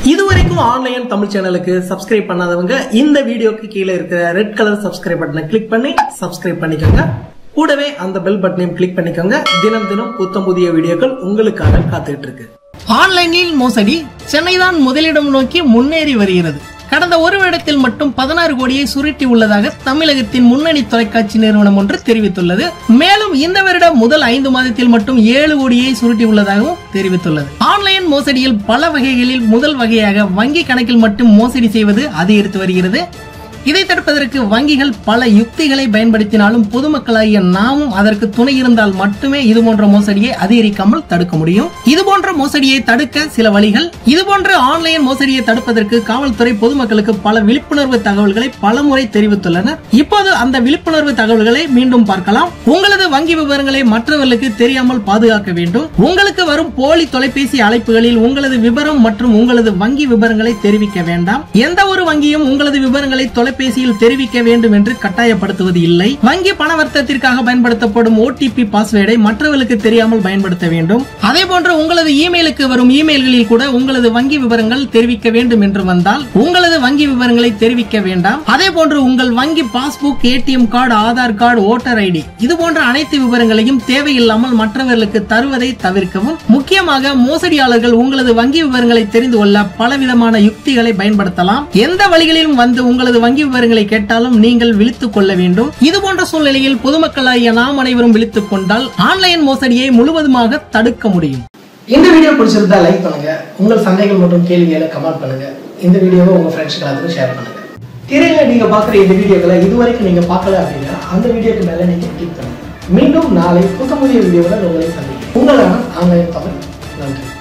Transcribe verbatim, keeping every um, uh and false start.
இதுவரைக்கும் ஆன்லைன் தமிழ் சேனலுக்கு சப்ஸ்கிரைப் பண்ணாதவங்க இந்த வீடியோக்கு கீழே இருக்கிற ரெட் கலர் சப்ஸ்கிரைப் பட்டனை கிளிக் பண்ணி சப்ஸ்கிரைப் பண்ணிக்கோங்க. கூடவே அந்த பெல் பட்டனையும் கிளிக் பண்ணிக்கோங்க. தினம் தினம் புத்தம் புதிய வீடியோக்கள் உங்களுக்காக காத்துக்கிட்டு இருக்கு. ஆன்லைனில் மோசடி சென்னைதான் முதலிடம் நோக்கி முன்னேறி வருகிறது. கடந்த ஒரு வருடத்தில் மட்டும் பதினாறு கோடியை சுருட்டி உள்ளதாக தமிழகத்தின் முன்னணி தொலைக்காட்சி நிறுவனம் ஒன்று தெரிவித்துள்ளது. மேலும் இந்த வருடம் முதல் ஐந்து மாதத்தில் மட்டும் ஏழு கோடியை சுருட்டி உள்ளதாகவும் தெரிவித்துள்ளது. ஆன்லைன் மோசடியில் பல வகைகளில் முதல் வகையாக வங்கி கணக்கில் மட்டும் மோசடி செய்வது அதிகரித்து வருகிறது. இதை தடுப்பதற்கு வங்கிகள் பல யுக்திகளை பயன்படுத்தினாலும் பொதுமக்களாகிய நாமும் அதற்கு துணை இருந்தால் மட்டுமே இதுபோன்ற மோசடியை அதிகரிக்காமல் தடுக்க முடியும். இதுபோன்ற மோசடியை தடுக்க சில வழிகள். இதுபோன்ற ஆன்லைன் மோசடியை தடுப்பதற்கு காவல்துறை பொதுமக்களுக்கு பல விழிப்புணர்வு தகவல்களை பலமுறை தெரிவித்துள்ளனர். இப்போது அந்த விழிப்புணர்வு தகவல்களை மீண்டும் பார்க்கலாம். உங்களது வங்கி விவரங்களை மற்றவர்களுக்கு தெரியாமல் பாதுகாக்க வேண்டும். உங்களுக்கு வரும் போலி தொலைபேசி அழைப்புகளில் உங்களது விவரம் மற்றும் உங்களது வங்கி விவரங்களை தெரிவிக்க வேண்டாம். எந்த ஒரு வங்கியும் உங்களது விவரங்களை தொலைபேசியில் தெரிவிக்க வேண்டும் என்று கட்டாயப்படுத்துவது இல்லை. வங்கி பணவர்த்தத்திற்காக பயன்படுத்தப்படும் ஓடிபி பாஸ்வேர்டை மற்றவர்களுக்கு தெரியாமல் பயன்படுத்த வேண்டும். அதே போன்று உங்களது இமெயிலுக்கு வரும் இமெயில்களில் கூட உங்களது வங்கி விவரங்கள் தெரிவிக்க வேண்டும் என்று வந்தால் உங்களது வங்கி விவரங்களை தெரிவிக்க வேண்டாம். அதே போன்று உங்கள் வங்கி passbook, ATM card, Aadhaar card, voter ID இது போன்ற அனைத்து விவரங்களையும் தேவையில்லாமல் மற்றவர்களுக்கு தருவதை தவிர்க்கவும். முக்கியமாக மோசடியாளர்கள் உங்களது வங்கி விவரங்களை தெரிந்து கொள்ள பலவிதமான யுக்திகளை பயன்படுத்தலாம். எந்த வழிகளிலும் வந்து உங்களது வங்கி விவரங்களை கேட்டாலும் நீங்கள் விழித்துக் கொள்ள வேண்டும். இது போன்ற சூழ்நிலையில் பொதுமக்களாகிய நாம் அனைவரும் விழித்துக் கொண்டால் ஆன்லைன் மோசடியை முழுவதுமாக தடுக்க முடியும். இந்த வீடியோ பிடிச்சிருந்தா லைக் பண்ணுங்க. உங்கள் சந்தேகங்கள் மற்றும் கேள்விகளை கமெண்ட் பண்ணுங்க. இந்த வீடியோவை உங்க ஃப்ரெண்ட்ஸ்க்கு எல்லாத்துக்கும் ஷேர் பண்ணுங்க. திரையில நீங்க பாக்குற இந்த வீடியோக்களை இதுவரைக்கும் நீங்க பார்க்கல அப்படின்னா அந்த வீடியோக்கு மேல நீங்க கிளிக் பண்ணுங்க. மீண்டும் நாளை புத்தமுதிய வீடியோவில் உங்களை சந்திக்கிறேன். உங்களான ஆன்லைன் தமிழ். நன்றி.